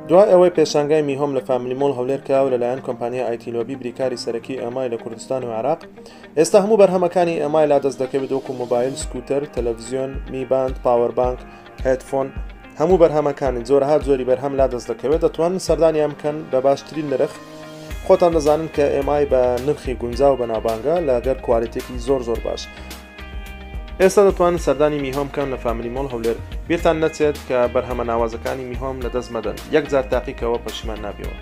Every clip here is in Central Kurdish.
دوای ئەوەی پێشانگای میهۆم لە فامیلی مۆڵ هەولێر کراوە لەلایەن کۆمپانیا ئایتیلۆبی بریکاری سەرەکی ئەمای لە کوردستان و عێراق، ئێستا هەموو بەرهەمەکانی ئەمای لا دەست دەکەوێت وەکو مۆبایل، سکوتەر، تەلەڤیزیۆن، میباند، پاوەربانک، هێدفۆن، هەموو بەرهەمەکانی جۆرەها جۆری بەرهەم لا دەست دەکەوێت، دەتوانن سەردانیان بکەن بە باشترین نرخ. خۆتان دەزانن کە ئێمای بە نرخی گونجاو بەناوبانگە لەگەر کوالیتێکی زۆر باش. ئێستا دەتوانن سەردانی میهۆم بکەن لە فامیلی مۆڵ هەولێر. بیرتان نەچێت کە بەرهەمە ناوازەکانی میهۆم لە دەست مەدەن، یەک جار تاقیکەوە پەشیمان نابیەوە.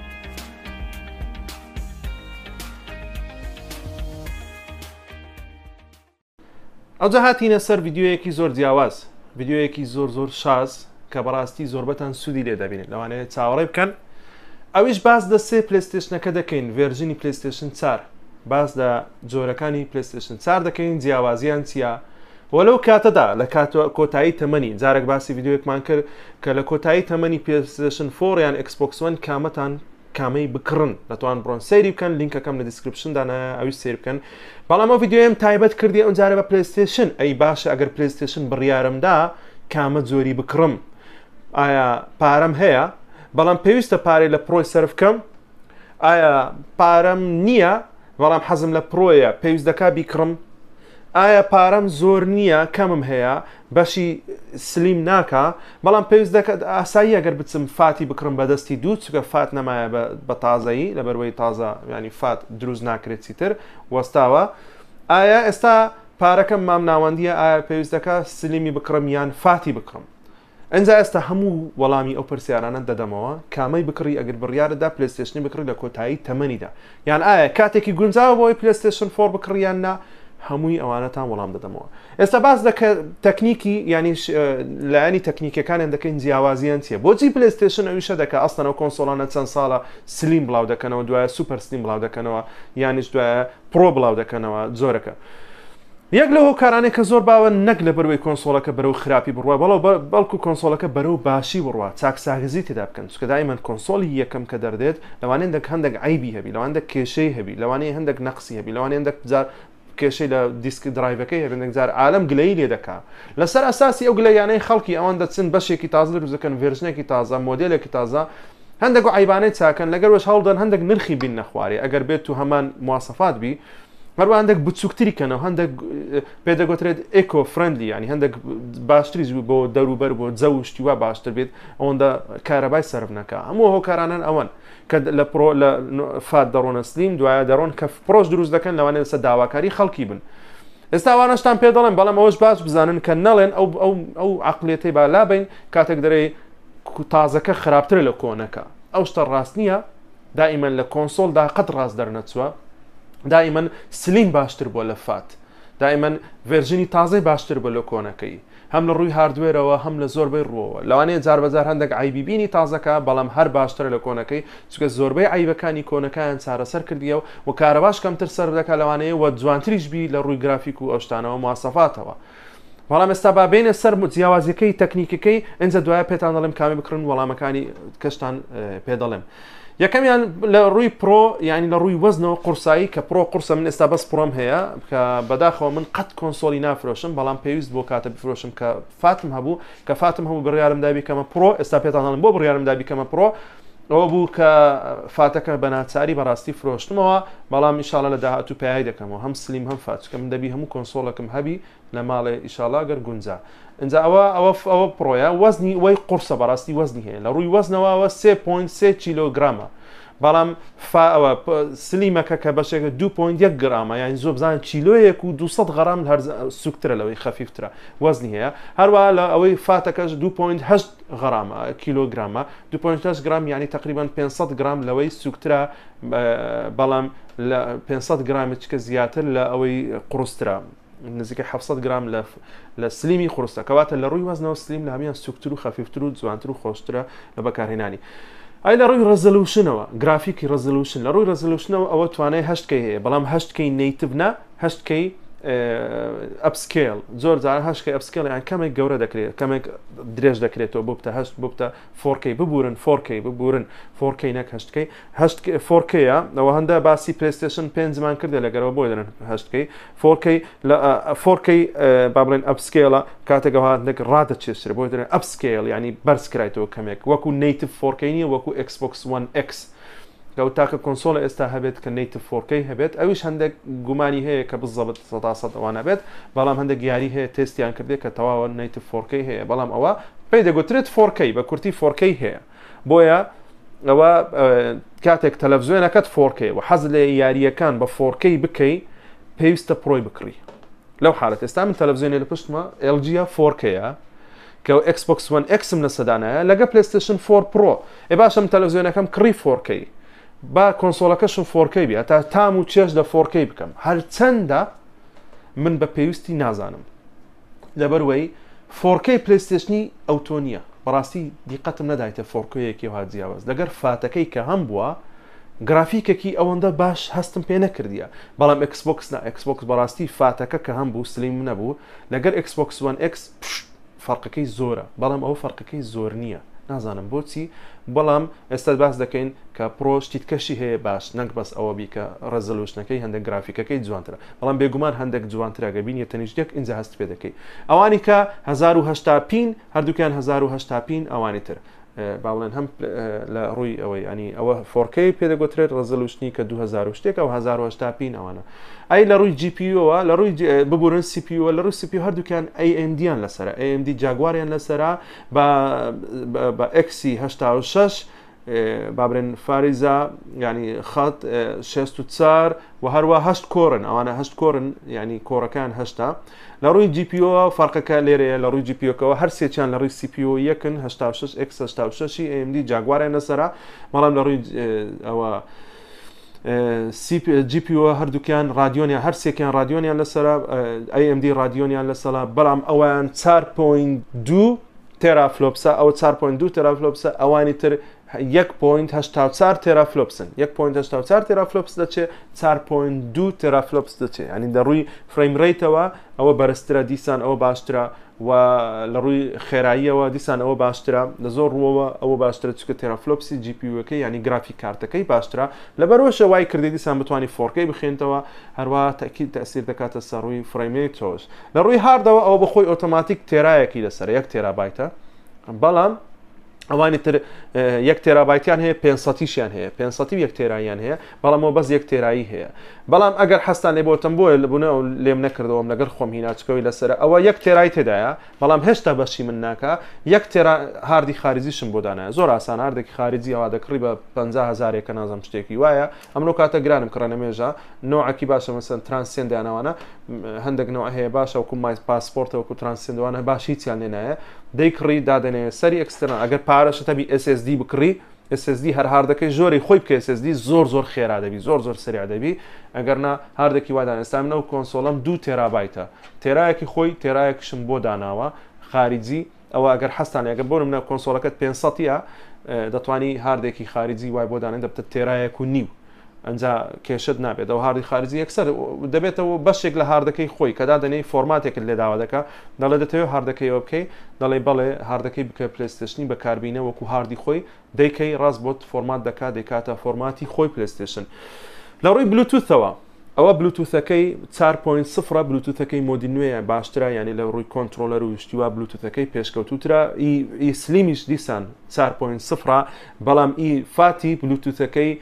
ئەوجا هاتینە سەر ڤیدیۆیەکی زۆر جیاواز، ڤیدیۆیەکی زۆر شاز کە بەڕاستی زۆربەتان سوودی لێ دەبینێت، لەوانەیە چاوەڕێ بکەن. ئەویش باس دە سێ پلەیستێشنەکە دەکەین، ڤێرژنی پلەیستێشن 4، باس لە جۆرەکانی پلەیستێشن 4 دەکەین، جیاوازیان چییە. وەلەو کاتەدا لە کۆتایی تەمەنی جارێک باسی ڤیدیۆیەکمان کرد کە لە کۆتایی تەمەنی پلەیستێشن 4 یان ئەکسبۆکس 1 کامەتان کامەی بکڕن، دەتوان بڕۆن سەیری بکەن، لینکەکەم لە دیسکریپشندانە ئەوی سیر بکەن. بەڵام ئەو ڤیدیۆیم تایبەت کردی ئەوجارە بە پلەیستێشن، ئەی باشە ئەگەر پلەیستێشن بڕیارمدا کامە جۆری بکڕم، ئایا پارەم هەیە بەڵام پێویستە پارەی لە پرۆی سەرف بکەم، ئایا پارەم نییە بەڵام حەزم لە پرۆیە پێویست دەکا بیکڕم، ئایا پارەم زۆر نییە کەمم هەیە بەشی سلیم ناکە بەڵام پێویست دەکات ئاسایی ئەگەر بچم فاتی بکڕم بەدەستی دوو چکە فات نەمایە بە تازایی لەبەرەوەی تازە ینی فات دروست ناکرێت چیتر وەستاوە. ئایا ئێستا پارەکەم مام ناوەندیە، ئایا پێویست دەکا سلیمی بکڕم یان فاتی بکڕم. ئەنجا ئێستا هەموو وەڵامی ئەو پرسیارانە دەدەمەوە، کامەی بکڕی ئەگەر بڕیارەدا پلەیستێشنی بکڕی لە کۆتایی تەمەنیدا، یان ئایا کاتێکی گونجاوە بۆی پلەیستێشن 4 بکڕیان نا، هەمووی ئەوانەتان وەڵام دەدەمەوە. ئێستا باس دەکە تەکنیکی ینی لایەنی تەکنیکەکانیان دەکەین جیاوازیان چیە. بۆچی پلەیستێشن ئەویشە دەکە ئەستەنەوە کۆنسۆڵانە چەند ساڵە سلیم بڵاو دەکەنەوە، دوایە سوپەر سلیم بڵاو دەکەنەوە، یانیش دوایە پرۆ بڵاو دەکەنەوە جۆرەکە. یەک لە هۆکارانێک کە زۆر باوە نەک لە بەروەی کۆنسۆڵەکە بەرەو خراپی بڕوە، بەڵکو کۆنسۆڵەکە بەرەو باشی بڕوە، چاکساگزی تێدا بکەن، چکە دایمەن کۆنسۆڵی یەکەم کە دەردێت لەوانەیە هەندێک عیبی هەبی، لەوانەیە کێشەی هەبی، لەوانەیە هەندێک نەقسی هەبی، لەوانەیە هەندێک جار کێشەی لە دیسک درایڤەکەی هەبێت، جار عالەم گلەیی لێ دەکا. لەسەر ئەساسی ئەو گلەیانەی خەڵکی ئەوان دەچن بەشێکی تازە دروست دەکەن، ڤێرژنێکی تازە، مۆدێلێکی تازە، هەندێک عیبانەی چاکەن، لەگەر هەڵدەن هەندێک نرخی بین نەخوارێ ئەگەر بێت و هەمان مواسەفات بی، هەروە هەندێک بچووکتری کەنەوە، هەندێک پێدەگوترێت ئێکۆ فرەندلی، ینی هەندێک باشتریش بۆ دەوروبەر بۆ جە و شتی وا باشتر بێت، ئەوەندە کارەبای سەرف نەکە. هەموو هۆکارانان ئەوەن کە لە پرۆ لە فات دەڕۆنە سلیم، دوایە دەڕۆن کە پرۆش دروست دەکەن، لەوانەیە لەسەر داواکاری خەڵکی بن. ئێستا ئەوانەشتان پێ دەڵێن، بەڵام ئەوەش باش بزانن کە نەڵێن ئەو عەقڵیەتەی با لابین کاتێک دەرێ تازەکە خراپترە لە کۆنەکە. ئەو شتە ڕاست نییە، دائیمەن لە کۆنسۆڵدا قەت ڕاست دەرنەچووە، دائیمەن سلیم باشتر بۆ لە فات، دائیمەن ڤێرژنی تازەی باشتر بۆ لە کۆنەکەی، هەم لە ڕووی هاردوێرەوە هەم لە زۆربەی ڕووەوە. لەوانەیە جار بەجار هەندێک عیبی بینی تازەکە، بەڵام هەر باشترە لە کۆنەکەی، چکە زۆربەی عیبەکانی کۆنەکەیان چارەسەر کردیەوە و کارەباش کەمتر سەر دەکات، لەوانەیە وە جوانتریش بی لە ڕووی گرافیک و ئەوشتانەوە مواسەفاتەوە. بەڵام ئێستا با بینە سەر جیاوازیەکەی تەکنیکەکەی، ئەنجە دوایە پێتان دەڵێم کامی بکڕن، وەڵامەکانی کەشتان پێ دەڵێم. یەکەمیان لە ڕووی پرۆ، ینی لە ڕووی وەزنەوە قورسایی، کە پرۆ قورسە من ئێستا بەس پرۆم هەیە کە بەداخەوە من قەت کۆنسۆڵی نافرۆشم، بەڵام پێویست بۆ کاتە بفرۆشم کە فاتم هەبوو، کە فاتم هەبوو بڕیارم دابی کەمە پرۆ. ئێستا پێتان دەڵێم بۆ بڕیارم دابی کەمە پرۆ، ئەوە بوو کە فاتەکە بە ناچاری بەڕاستی فرۆشتمەوە، بەڵام ئیشاڵە لە داهاتوو پێیایی دەکەمەوە، هەم سلیم هەم فات، چکە من دەبی هەموو کۆنسۆڵەکەم هەبی لە ماڵێ ئیشاڵا گەر گونجا. ئەنجا ئەوە پرۆیە، وەزنی وەی قورسە بەڕاستی وەزنی هەیە، لە ڕووی وەزنەوەوە 3.3 کیلۆگرامە، بەڵام ئەوە سلیمەکە کە بەشێکە 2.1 گرامە، یانی زۆر بزانن کیلۆیەک و 200 غرام هەر سوکترە لەوەی خەفیفترە وەزنی هەیە. هەروە لە ئەوەی فاتەکەش 2.8 غرامە کیلۆگرامە، 2.8 گرام یانی تقریبان 500 گرام لەوەی سوکترە، بەڵام لە 500 گرامێککە زیاتر لە ئەوەی قورسترە، نزیکە 700 گرام لە سلیمی قورستە، کەواتە لە ڕووی وەزنەوە سلیم لە هەمیان سوکتر و خەفیفتر و جوانتر و خۆشترە لە بەکارهێنانی. ئای لە ڕووی ڕەزەلوشنەوە، گرافیکی ڕەزەلوشن، لە ڕووی ڕەزەلوشنەوە ئەوە توانای 8K هەیە، بەڵام 8K نیتیڤ نا، 8K ئەپسکێل زۆر جار هەشکەی ئەپسکێل یان کەمێک گەورە دەکرێت کەمێک درێژ دەکرێتەوە بۆ بتە هەشت بۆ بتە فۆرکەی ببورن فۆرکەی ببورن فۆرکەی نەک هەشتکەی هەشت فۆرکەیە ئەوە هەندە باسی پلەیستێشن 5مان کردە لەگەرەوە بۆی دەن هەشتکەی فۆرکەی لە فۆرکەی با بڵێن ئەپسکێلە کاتێکەوە هەندێک ڕادەچێشتر بۆی دەن ئەپسکێل ینی بەرزکرایتەوە کەمێک وەکو نیتیڤ فۆرکەی نیە وەکو Xbox One X کەوت تاکە کۆنسۆڵە ئێستا هەبێت کە نیتیڤ فۆرکەی هەبێت ئەویش هەندێک گومانی هەیە کە بزەبت 100% ئەوانە بێت بەڵام هەندێک یاری هەیە تستیان کردێت کە تەواوە نیتیڤ فۆرکەی هەیە بەڵام ئەوە پێی دەگوترێت فۆرکەی بە کورتی فۆرکەی هەیە بۆیە ئەوە کاتێک تەلەڤیزیۆنەکەت فۆرکەی و حەز لە یاریەکان بە فۆرکەی بکەی پێویستە پڕۆی بکڕی لەو حالەت ئێستا من تەلەڤیزیۆنی لە پشتمە LG فۆرکەیە کە Xbox One X لە سەدانایە لەگە PlayStation 4 Pro ئێ باشم تەلەڤیزیۆنەکەم کڕی فۆرکەی با کۆنسۆڵەکەشم فۆرکەی بێ تا تام و چێش لە فۆرکەی بکەم هەرچەندە من بە پێویستی نازانم لەبەروەی فۆرکەی پلەیستێشنی ئەوتۆ نییە بەڕاستی دیقەتم نەدایتە فۆرکەیەکی ها جیاواز لەگەر فاتەکەی کە هەم بووە گرافیکێکی ئەوەندە باش هەستم پێ نەکردیە بەڵام Xbox بەڕاستی فاتەکە کە هەم بوو سلیم نەبوو لەگەر Xbox One X فەرقەکەی زۆرە بەڵام ئەوە فەرقەکەی زۆر نییە نازانم بۆچی بەڵام ئێستا باس دەکەین کە پرۆ شتیتکەشی هەیە باش نەک بەس ئەوە بیکە ڕەزەلوشنەکەی هەندێک گرافیکەکەی جوانترە بەڵام بێگومان هەندێک جوانترەگە بینیە تەنیشتێک اینجا هەست پێ دەکەی ئەوانی کە 1970 هەردووکیان 1970 ئەوانی تر با بڵێن هەم لە ڕووی ئەوەی ینی ئەوە فۆرکەی پێدەگوترێت ڕەزەلوشنی کە 2000 شتێک و 1970 ئەوانە ئەی لە ڕووی GPUەوە لە ڕووی ببورن CPU لە ڕووی CPU هەردووکیان AMDیان لەسرە AMD جاگواریان لەسرە بە X86 بابرن فاريزا يعني خط 64 وهروە 8 کۆرن ئەوانە 8 کۆرن ینی کۆڕەکان 8 لە ڕووی GPU فەرقەکە لێرەیە لە ڕووی GPUەوە هەر سێکیان لە ڕووی CPU یەکن 86 X86 AMD جاگوارە لەسرە بەڵام لە ڕووی ئەوە GPU هەردووکیان رادیۆنیان هەر سێکیان رادیۆنیان لەسرە AMD رادیۆنیان لەسەلا بەڵام ئەویان 4.2 تێرافلۆپسە ئەو 4.2 تێرافلۆپسە ئەوانی تر 1.84 تێرافلۆپسن 1.84 تێرافلۆپس دەچێت 4.2 تێرافلۆپس دەچێت ینی لە ڕووی فریم ڕیتەوە ئەوە بەرزترە دیسان ئەوە باشترە و لە ڕووی خێراییەوە دیسان ئەوە باشترە لە زۆر ڕووەوە ئەوە باشترە چکە تێرافلۆپسی GPUەکەی ینی گرافیک کارتەکەی باشترە لەبەرەوەشە وای کردی دیسان بتوانانی فۆرکەی بخێنتەوە هەروە تاکید تەسیر دەکاتە سەر ڕووی فریمی تۆش لە ڕووی هاردەوە ئەوە بەخۆی ئۆتۆماتیک تێرایەکی لەسەر 1 تێرابایتە بەڵام ئەوانی تر 1 تێرابایتیان هەیە 500یان هەیە 500 1 تێراییان هەیە بەڵامەوە بەس 1 تێرایی هەیە بەڵام ئەگەر حەستان لێ بۆتم بۆیە لەبوونە و لێم نەکردەوەم لەگەر خۆم هیناچکەوەی لەسرە ئەوە 1 تێرایی تێدایە بەڵام هێشتا بەشی من ناکە 1 تێرا هاردی خارجیشم بۆ دانایە زۆر ئاسان هاردێکی خارجی ئەوە دەکڕی بە 50000 کە نازم شتێکی وایە ئەمڕۆ کاتە گرانم کڕە نەمێژە نوعکی باشە مەسەن ترانسێندیانەوەە هەندێک نوع هەیە باشە وەکو مای پاسپۆرتە وەکو ترانسێندوانە باش هیچیان لێ نایە دەیکڕی دادنێ سەری ئەکسترن ئەگەر پارەشە تەبی SSD بکڕی SSD هەر هاردەکەی زۆری خۆی بکە SSD زۆر خێرا دەبی زۆر سریع دەبی ئەگەرنا هاردێکی وادان ئێستا من ئەو کۆنسۆڵەم 2 تێرابایتە تێرایەکی خۆی تێرایەکشم بۆ داناوە خارجی ئەوە ئەگەر حەستان ئەگەر بۆ منە کۆنسۆڵەکەت 500ە دەتوانی هاردێکی خارجی وای بۆ دانێن دەبتە تێرایەک و نیو ئەنجا کێشت نابێت ئەو هاردی خارجی یەکسەر دەبێتەوە بەشێک لە هاردەکەی خۆی کەدا دەنێی فۆرماتێکت لێداوا دەکە دەڵێ دەتەوێت هاردەکەیەوە بکەی دەڵێ بەڵێ هاردەکەی بکە پلەیستێشنی بەکاربینە وەکو هاردی خۆی دەیکەی ڕاست بۆت فۆرمات دەکات دەکاتە فۆرماتی خۆی پلەیستێشن لە ڕووی بلوتوثەوە ئەوە بلوتوثەکەی 4.0 بلوتوثەکەی مۆدی نوێیە باشترە ینی لە ڕووی کۆنتترۆلەر و شتیوا بلوتوثەکەی پێشکەوتوترە ئی سلیمیش دیسان 4.0 بەڵام ئی فاتی بلوتوثەکەی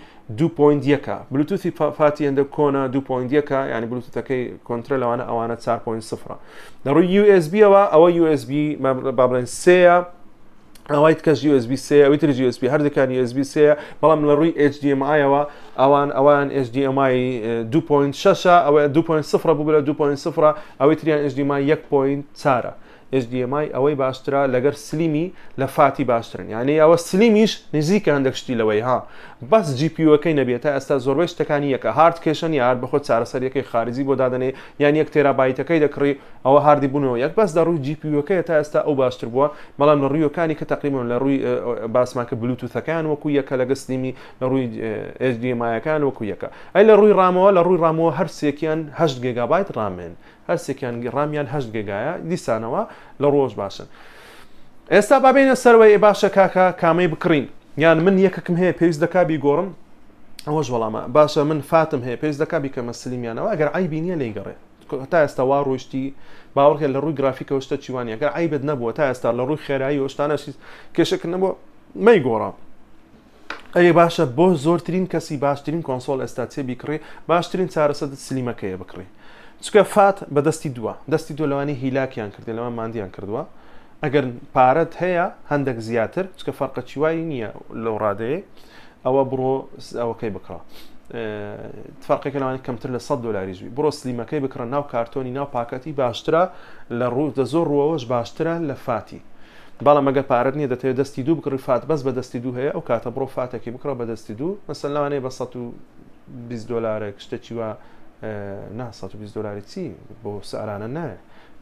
2.1 بلوتوثی فاتی هەندە کۆنە 2.1 ینی بلوتوثەکەی کۆنتترە لەوانە ئەوانە 4.0 لە ڕووی USB-ەوە ئەوە USB با بڵێن سەیە ئەوەی کەس USB سێ ئەوی تر USB هەردەکان USB سەیە بەڵام لە ڕووی HDMI-ەوە ئەوان HDMI 2.6 ئەوە 2.0 بوو لە 2.0 ئەوەی تریان HDMI 1.4 HDMI ئەوەی باشترە لەگەر سلیمی لە فاتی باشترن یعنی ئەوە سلیمیش نزیکە هەندێک شتی لەوەی ها بەس GPU-ەکەی نەبێتە ئێستا زۆربەی شتەکانی یەکە هارد کێشن یار بخۆ چارەسەریەکەی خارجی بۆ دادنێ یان 1 تێرابایتەکەی دەکڕی ئەوە هاردی بوونەوە یەک بەس دەڕووی GPU-ەکەی تا ئێستا ئەو باشتر بووە بەڵام لە ڕوویەکانی کە تقریبا لە ڕووی باسماکە بلوتوثەکان وەکو یەکە لەگە سلیمی لە ڕووی HDMI-یەکان وەکو یەکە ئەی لە ڕووی ڕامەوە لە ڕووی ڕامەوە هەر سێکیان 8 گیگابایت ڕامێن هەرسێکیان ڕامیان 8 گیگایە دیسانەوە لە ڕۆژ باشن ئێستا بابینە سەرەوەی باشە کاکە کامەی بکڕین یان من یەکەکم هەیە پێویست دەکا بیگۆڕم ئەوەش وەڵامە باشە من فاتم هەیە پێویست دەکا بیکەمە سلیمیانەوە ئەگەر ئایبی نییە لەیگەڕێ تا ئێستا وا ڕۆشتی باوەڕکە لە ڕووی گرافیکەوە شتە چیوانی ئەگەر ئایبت نەبووە تا ئێستا لە ڕووی خێرایی وەشتانەشی کێشەکە نەبووە مەیگۆڕە ئەی باشە بۆ زۆرترین کەسی باشترین کۆنسۆل ئێستا چێ بیکڕێ باشترین چارەسەر سلیمەکەیە بکڕێ چکە فات بەدەستی دووە دەستی دووە لەوانی هیلاکیان کردێ لەوان ماندیان کردووە ئەگەر پارەت هەیە هەندێک زیاتر چکە فەرقە چیوایی نییە لەو ڕادەیە ئەوە بڕۆ ئەوەکەی بکڕە فەرقێکە لەوانی کەمتر لە $100 ژوی بڕۆ سلیمەکەی بکڕە ناو کارتۆنی ناو پاکەتی باشترە لە ڕوو دە زۆر ڕوەوەش باشترە لە فاتی بەڵام ئەگەر پارەت نییە دەتەوێت دەستی دوو بکڕی فات بەس بە دەستی دوو هەیە ئەو کاتە بڕۆ فاتێکی بکڕە بە دەستی دوو مەسەن لەوانەیە بە $120 شتێکی وە نا $120 چی بۆ سەرانە نایە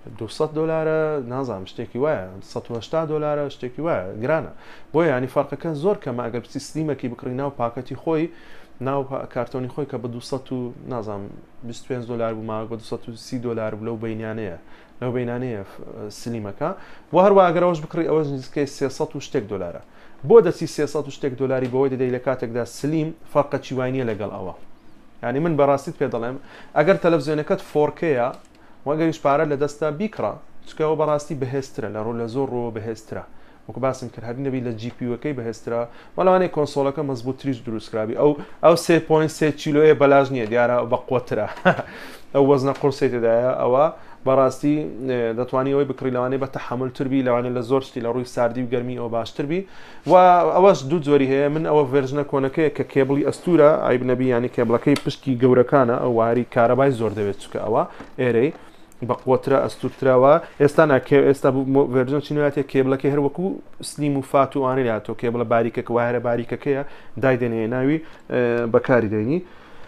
$200 نازانم شتێکی وایە $180 شتێکی وایە گرانە بۆ ینی فەرقەکە زۆر کەمە ئەگەر پرسی سلیمەکی بکڕی ناو پاکەتی خۆی ناو کارتۆنی خۆی کە بە نازانم $25 بووما بە $230 لەو بینانەیە لەو بینانەیە سلیمەکە و هەروە ئەگەرەوەش بکڕی ئەوەش نزیکەی 300 شتێک دلارە بۆ دەچی 300 شتێک دلاری بەوەی دەدەی لە کاتێکدا سلیم فەرقە چیوانیە لەگەڵ ئەوە ینی من بەڕاستیت پێ دەڵێم ئەگەر تەلەڤیزیۆنەکەت 4Kە وەگەریش پارە لە دەستا بیکڕە چکەوە بەڕاستی بەهێزترە لە ڕوو لە زۆر ڕۆ بەهێزترە وەکو باسم کرد هەر نەبی لە GPU-ەکەی بەهێزترە بەڵامانەی کۆنسۆلەکە مەزبووتریش دروستکرابی ئەو 3.3 کیلۆیە بەلاژ نییە دیارە بە قوترە ئەو وەزنە قورسی تێدایە ئەوە بەڕاستی دەتوانانی ئەوەی بکڕی لەوانەیە بە تەحملتربی لەوانێت لە زۆر شتی لە ڕووی ساردی و گەرمی ئەو باشتربی و ئەوەش دوو جۆری هەیە من ئەوە ڤێرژنە کۆنەکەیە کە کێبڵی ئەستورە ئایب نەبی ینی کێبڵەکەی پشتی گەورەکانە ئەو واری کارەبای زۆر دەوێت چکە ئەوە ئێرەی بە قوترە ئەستورتراوە ئێستا ئێستا ڤێرژن چینواتێ کێبڵەکەی هەروەکو سلیم و فات و ئانێاتۆ کێبڵە باریکەکە وایرە باریکەکەیە دایدێنێ ناوی بەکاری دێنی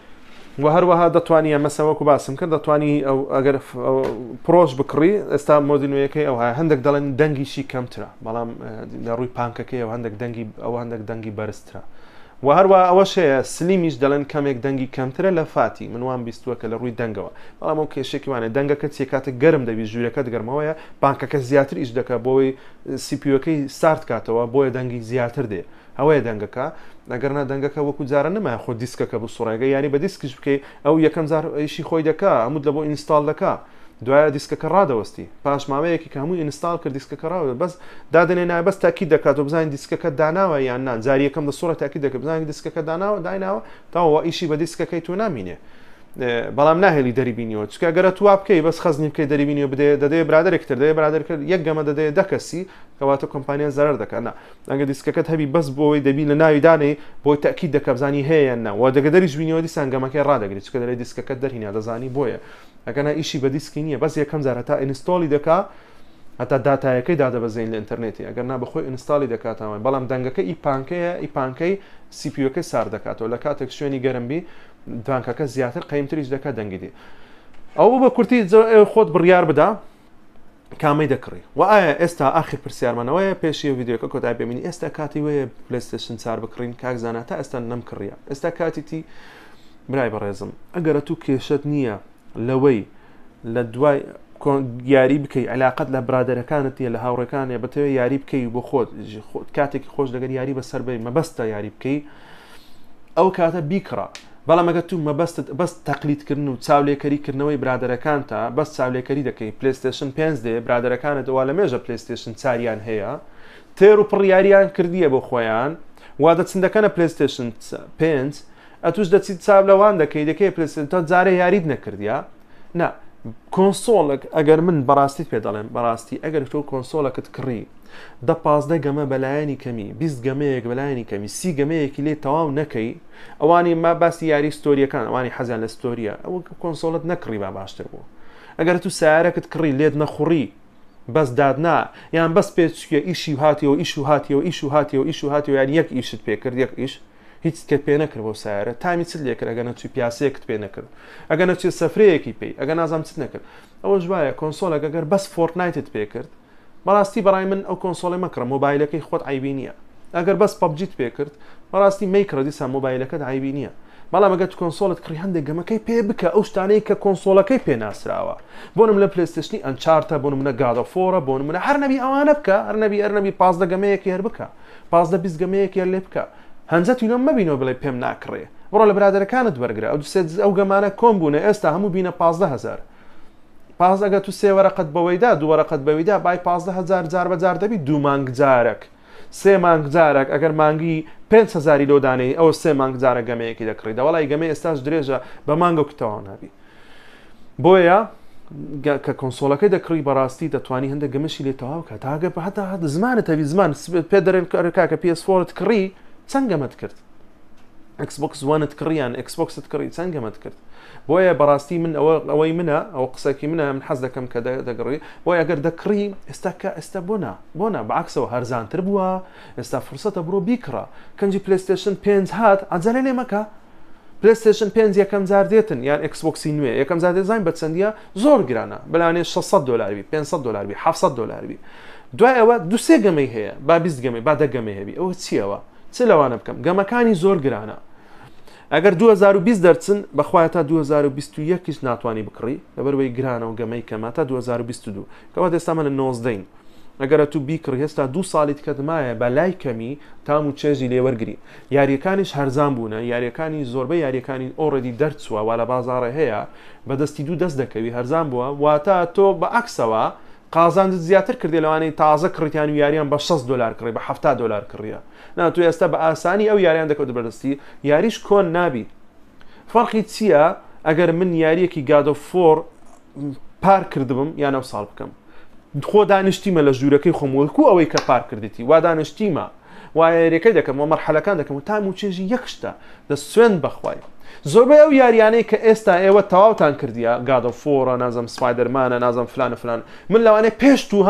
و هەروەها دەتوانانی ئەمەسەوەکو باسم کرد دەتوانانی ئەگەر پرۆژ بکڕی ئێستا مۆدیلەکەی ئەو هەندێک دەڵێن دەنگیشی کەمترە بەڵام لە ڕووی پانکەکەی ئەو هەندێک دەنگی بەرزترە و هەروە ئەوەش هەیە سلیمیش دەڵێن کەمێک دەنگی کەمترە لە فاتی منوان بیستووە کە لە ڕووی دەنگەوە بەڵام ئەو کێشێکی وانێ دەنگەکە چێ کاتێک گەرم دەبی ژوورەکە دەگەرمەوەیە پانکەکە زیاتر ئیش دەکە بۆی CPU-ەکەی سارد کاتەوە بۆیە دەنگی زیاتر دێ ئەوەیە دەنگەکە ئەگەرنا دەنگەکە وەکو جارە نەمای خۆ دیسکەکە بۆ سوڕێگە یانی بە دیسکش بکەی ئەو یەکەم جار ئیشی خۆی دەکا هەموو لە بۆ ئینستال دەکا دوایە دیسکەکە ڕادەوەستی پاش ماوەیەکی کە هەموو ئینستال کرد دیسکەکە ڕاوە بەس دادنێ نای بەس تاکی دەکات و بزانین دیسکەکە داناوە یان نان جاری یەکەم دەسوڕە تاکی دەکە بزانین دیسکەکە داناوە دایناوە تاوە ئیشی بە دیسکەکەی تۆ نامینێ بەڵام ناهێلی دەریبینیەوە چکە گەرە تو بکەی بەس خەزنی بکەی دەریبینیەوە بدێ دەدەێ برادێکتر دەیە برادێکرد یەک گەمە دەدەێ دەکەسی کەواتە کۆمپانیان زەرەر دەکەن ئەگە دیسکەکەت هەبی بەس بۆی دەبی لە ناوی دانەی بۆی تاکی دەکە بزانی هەیە نەوە دەگە دەری ژوینەوە دیسان گەمەکەی ڕدەگریت چکە دەڵێ دیسکەکەت دەرهینە دەزانی بۆیە ئەگەنا ئیشی بە دیسکی نییە بەس یەکەم جار هەتا ئینستۆلی دەکا هەتا داتایەکەی دادەبەزین لە ئینتەرنێتی ئەگەر نا بەخۆی ئینستالی دەکاتەوە بەڵام دەنگەکە ئیپانکەی CPU-ەکەی سار دەکاتەوە لە کاتێک شوێنی گەرمبی دانکەکە زیاتر قەیمتریش دەکات دەنگی دی ئەو بە کورتی خۆت بڕیار بدا کامەی دەکڕی و ئایا ئێستا ئاخر پرسیارمانەوەیە پێشی ڤیددیوەکە کۆتای ببینی ئێستا کاتی وەیە پلەیستێشن 4 بکڕین کاکزانە تا ئێستا نەمکڕیە ئێستا کاتیتی برای بەڕێزم ئەگەرە تو کێشت نییە لەوەی لە دوای یاری بکەی علاقت لە برادەرەکانت یە لە هاوڕێکانێ بەتەوێت یاری بکەی بۆ خۆت کاتێکی خۆش دەگەر یاری بەسەر بی مەبەستە یاری بکەی ئەو کاتە بیکڕە بەڵام ئەگە تو مەبەستت بەس تەقلیدکردن و چاولێکەریکردنەوەی برادەرەکانتە بەس چاولێکەری دەکەی پلەیستێشن 5 دێ برادەرەکانت وا لە مێژە پلەیستێشن 4یان هەیە تێر و پڕیاریان کردیە بۆ خۆیان وا دەچندەکەنە پلەیستێشن 5 ئەتوش دەچیت چاو لەوان دەکەی پلەیستێشن تا جارێ یاریت نەکردیا نا کۆنسۆڵێک ئەگەر من بەڕاستی پێ دەڵێم بەڕاستی ئەگەر تۆ کۆنسۆڵەکەت کڕی 15 گەمە بەلایەنی کەمی 20 گەمەیەک بەلایەنی کەمی 30 گەمەیەکی لێ تەواو نەکەی ئەوانی ما باسی یاری ستۆریەکان ئەوانی حەزیان لە ستۆریە ئەوە کۆنسۆڵت نەکڕی با باشتر بوو ئەگەر تو سیارەکەت کڕی لێت نەخوڕی بەس دادنا یان بەس پێچکە ئیشی هاتیەوە ئیش و هاتیەوە ئیش و هاتیەوە ئیش و هاتیەوە یان یەک ئیشت پێکرد یەک ئیش هیچ کە پێ نەکرد بۆ سایرە تامی چ لێکرد ئەگە نەچوی پیاسەیەکت پێ نەکرد ئەگە نەچێت سەفرەیەکی پێی ئەگە نازام چت نەکرد ئەوەش وایە کۆنسۆلێک ئەگەر بەس فۆرتنایتت پێکرد بەڕاستی بەڕای من ئەو کۆنسۆڵی مەکڕە مۆبایلەکەی خۆت عیبی نییە ئەگەر بەس پەبجیت پێکرد بەڕاستی میکڕە دیسا مۆبایلەکەت عیبی نییە بەڵام ئەگەر کۆنسۆلت کڕی هەندێک گەمەکەی پێ بکە ئەو شتانەی کە کۆنسۆلەکەی پێ ناسراوە بۆ نمونە لە پلەیستێشنی ئەنچارتە بۆ نمونە گادەفۆرە بۆ نمونە هەر نەبی ئەوانە بکە هەر نەبی 15 گەمەیەکی هەر بکە 15 20 گەمەیەکی هەر لێ بکە هەنجەت وینۆ مەبینەوە بڵێ پێم ناکڕێ بڕۆ لە برادەرەکانت وەرگرە ئەو گەمانە کۆم بوونە ئێستا هەموو بینە 15000 ئەگە تو سێ وەرەقەت بەوەیدا دوو وەرەقەت بەوەیدا بای 15000 جار بەجار دەبی دوو مانگ جارێک سێ مانگ جارێک ئەگەر مانگی 5000 لۆدانەی ئەو سێ مانگ جارە گەمەیەکی دەکڕی دەوڵی گەمە ئێستاش درێژە بە مانگە و کتەوە نابی بۆیە کە کۆنسۆلەکەی دەکڕی بەڕاستی دەتوانی هەندێک گەمەشی لێ تەواو کە تاگە بە هەتا زمانە تەوی زمان پێ دەرێن کاکە PS4ت کڕی چەند گەمەت کرد Xbox One-ت کڕیان Xbox-ت کڕی چەند گەمەت کرد بۆیە بەڕاستی من ئەوەی منە ئەو قسەکی منە من حەز دەکەم کە دەگڕی بۆیە ئەگەر دەکڕی ئێستا بۆنا بەعکسەوە هەرزانتر بووە ئێستا فرسەتە بڕۆ بیکڕە کەنجی پلەیستێشن 5 هات عەجەلە لێ مەکە پلەیستێشن 5 یەکەم جار دێتن یان ئەکسبۆکسی نوێ یەکەم جار دێزانین بە چەندیە زۆر گرانە بەلانێ $600 $500 $700 دوای ئەوە دوسێ گەمەی هەیە با 20 گەمەی با 10 گەمەی هەبی ئەوە چیەوە چ لەوانە بکەم گەمەکانی زۆر گرانە ئەگەر 2020 دەرچن بەخوایە تا 2021 ناتوانانی بکڕی لەبەرەوەی گرانە و گەمەی کەمە تا 2022 کەوا دەستامە لە 19 ئەگەرە تو بیکڕی هێستا 2 ساڵیت کەدمایە بە لای کەمی تام و چێژی لێوەرگری یاریەکانیش هەرزان بوونە یاریەکانی زۆربەی یاریەکانی ئۆڕێدی دەرچووە وا لە بازاڕە هەیە بەدەستی دوو دەست دەکەوی هەرزان بووە واتە تۆ بە عەکسەوە قازاندت زیاتر کردی لەوانەی تازە کڕیتیان و یاریان بە $6 کڕی بە $70 کڕیە نا تو ئێستا بە ئاسانی ئەو یاریان دەکەوت بەدەستی یاریش کۆن نابی فەرقی چییە ئەگەر من یاریەکی گادۆفۆر پار کردبم یان ئەو ساڵ بکەم خۆ دانیشتیمە لە ژوورەکەی خۆم وەکو ئەوەی کە پار کردیتی وا دانیشتیمە وایەکەی دەکەم و مەرحەلەکان دەکەم و تام و چێژی یەک شتە دە سوێن بەخوای زۆربەی ئەو یاریانەی کە ئێستا ئێوە تەواوتان کردیە گادۆفۆرە نازەم سپایدەرمانە نازەم فلان من لەوانەیە پێش تو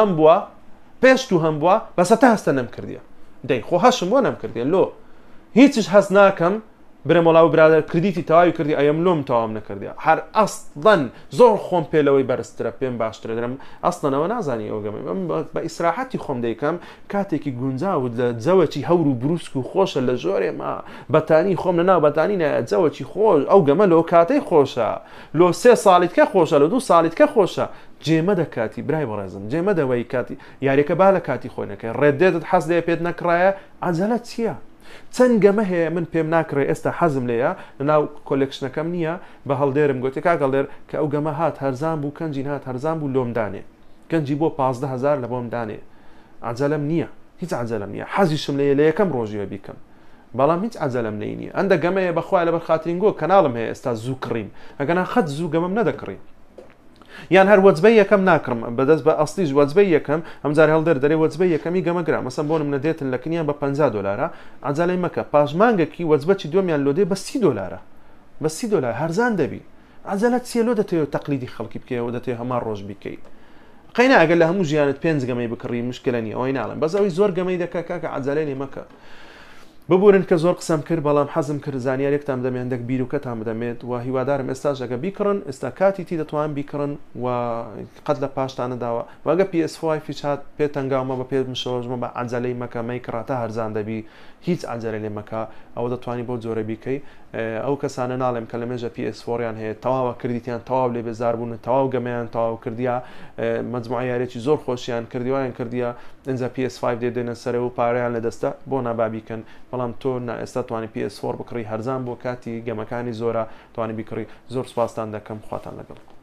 هەم بووە بەسە تا هەستە نەم کردیە دەی خۆ هەشم بۆ نەم کردیە لۆ هیچش هەست ناکەم برم وڵاو برادر کردیتی تەواوی کردی ئەم لۆم تەواو نەکردیە هەر ئەسڵەن زۆر خۆم پێلەوەی بەرزترە پێم باشترە دەرم ئەسڵەنەوە نازانی ئەو گەمە بە ئیسراحەتی خۆم دەیکەم کاتێکی گونجاو لە جەوەکی هەور و بروسک و خۆشە لە ژۆرێ ما بەتانی خۆم لەناو بەتانینە جەوەکی خۆش ئەو گەمە لۆ کاتەی خۆشە لۆ 3 ساڵیت کە خۆشە لە 2 ساڵیت کە خۆشە جێمە دەکاتی برای بەڕێزم جێمە دەوەی کاتی یاریەکە با لە کاتی خۆی نەکەی ڕێدێتت حەز لێ پێت نەکڕایە عەجەلە چییە چەند گەمە هەیە من پێم ناکڕێ ئێستا حەزم لێیە لەناو کۆلێکشنەکەم نییە بە هەڵدێرم گوتی کاگەڵێر کە ئەو گەمە هات هەرزان بوو کەنجین هات هەرزان بوو لۆمدانێ کەنجی بۆ 15000 لە بۆم دانێ عەجەلەم نییە هیچ عەجەلەم نییە حەزیشم لێیە لە یەکەم ڕۆژیوە بیکەم بەڵام هیچ عەجەلەم لێی نییە ئەندە گەمەیە بەخوای لەبەر خاترینگۆ کەناڵم هەیە ئێستا زوو کڕیم ئەگەنا خەت زوو گەمەم نەدەکڕی یان هەر وەجبەی یەکەم ناکڕم بەدەست بە ئەسڵیش وەجبەی یەکەم ئەمجار هەڵدەر دەرێ وەجبەی یەکەمی گەمەگرا مەسەن بۆ نمونە دێتن لە کنیان بە $50 عەجەلەی مەکە پاشمانگەکی وەجبەی دومیان لۆ دێ بە $30 بە $30 هەرزان دەبی عەجەلە چیە لۆ دەتەوێت تەقلیدی خەڵکی بکەیەوە دەتەوێت هەمان ڕۆژ بیکەی قەینا ئەگەر لە هەموو ژیانت 5 گەمەی بکڕی مشکلە نیە ئەوەی ناڵێن بەس ئەوەی زۆر گەمەی دەکا کاکە عەجەلەی لێ مەکە ببورن کە زۆر قسەم کرد بەڵام حەزم کرد زانیارێکتان دەمێت هەندێک بیرروکەتان بدەمێت و هیوادارم ئێستاش ئەگە بیکڕن ئێستا کاتی تی دەتوان بیکڕن و قەت لە پاشتانەداوە واگە PS5 هات پێ تەنگاومە بە پێ شەوەژمە بە عەجەلەی مەکە مەیکڕاتە هەرزان دەبی هیچ عەجەلە لێ مەکە ئەوە دەتوانی بۆ جۆرە بیکەی ئەو کەسانە ناڵێم کە لە مێژە PS4یان هەیە تەواوە کردیتیان تەواو لێ بێزار بوون تەواو گەمەیان تەواو کردیا مەجموعە یاریێکی زۆر خۆشیان کردیوایان کردیا ئەنجا PS5 دێنە سەرەوە و پارەیان لە دەستە بۆ نابابیکەن بەڵام تۆ ئێستا توانی PS4 بکڕی هەرزان بۆ کاتی گەمەکانی زۆرە توانی بیکڕی زۆر سوپاسان دەکەم خواتان لەگەڵ